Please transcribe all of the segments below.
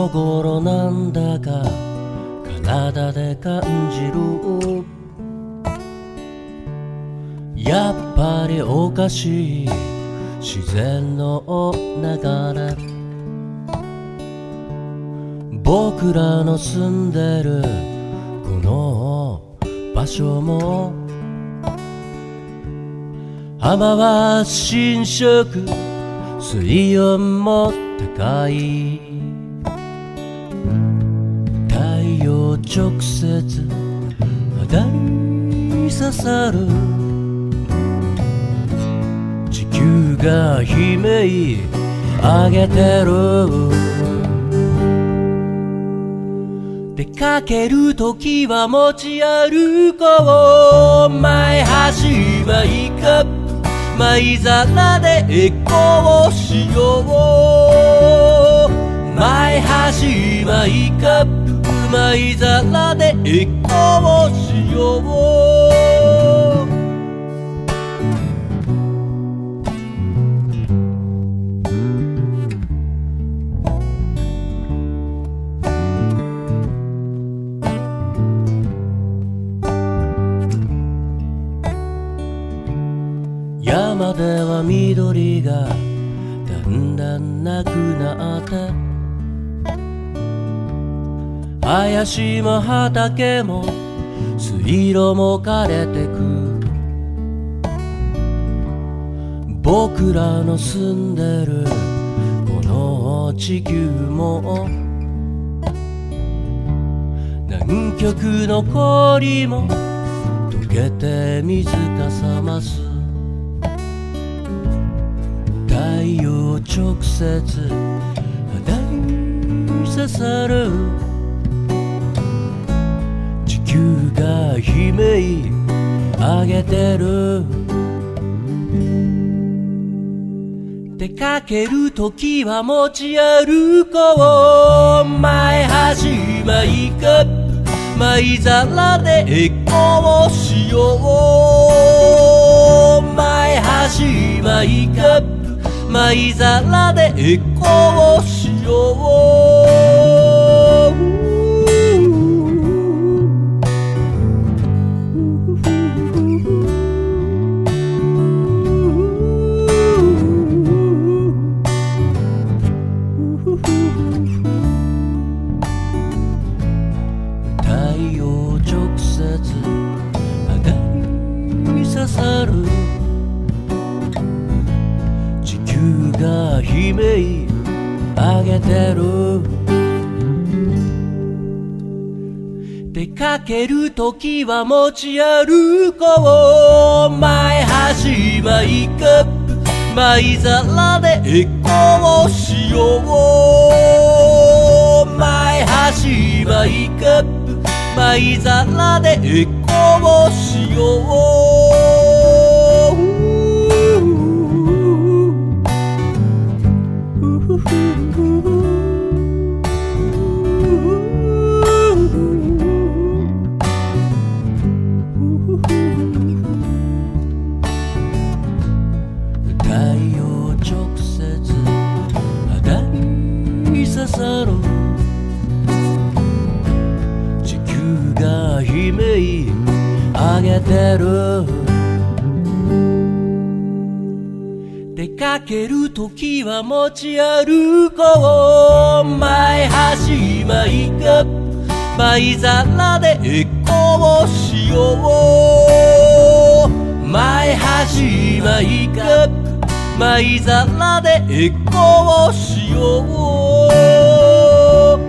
の頃なんだか体で感じる。やっぱりおかしい自然の流れ。僕らの住んでるこの場所も浜は浸食、水温も高い。太陽直接肌に刺さる。地球が悲鳴上げてる。出かけるときは持ち歩こう。マイ箸マイカップマイ皿でエコーしよう。マイ箸マイカップマイ皿でエコーしよう。山では緑がだんだんなくなって、林も畑も水路も枯れてく。僕らの住んでるこの地球も南極の氷も溶けて水かさます。太陽直接肌に刺さる。地球が悲鳴上げてる。出かけるときは持ち歩こう。マイ箸マイカップマイ皿でエコーしよう。マイ箸マイカップマイ皿でエコーしよう。太陽直接肌に刺さる。が悲鳴上げてる。出かけるときは持ち歩こう。マイ箸マイカップマイ皿でエコーしよう。マイ箸マイカップマイ皿でエコーしよう。太陽直接肌に刺さる。地球が悲鳴上げてる。出かけるときは持ち歩こう。マイ箸マイカップマイ皿でエコーしよう。マイ箸マイカップマイ皿でエコーしよう。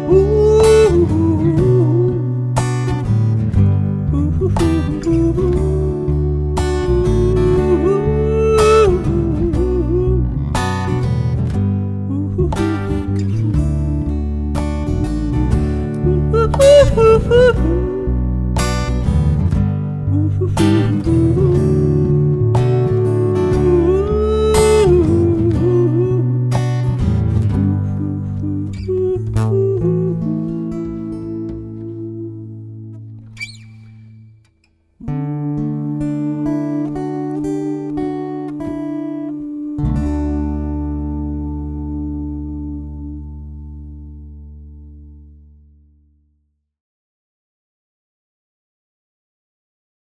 Ooh.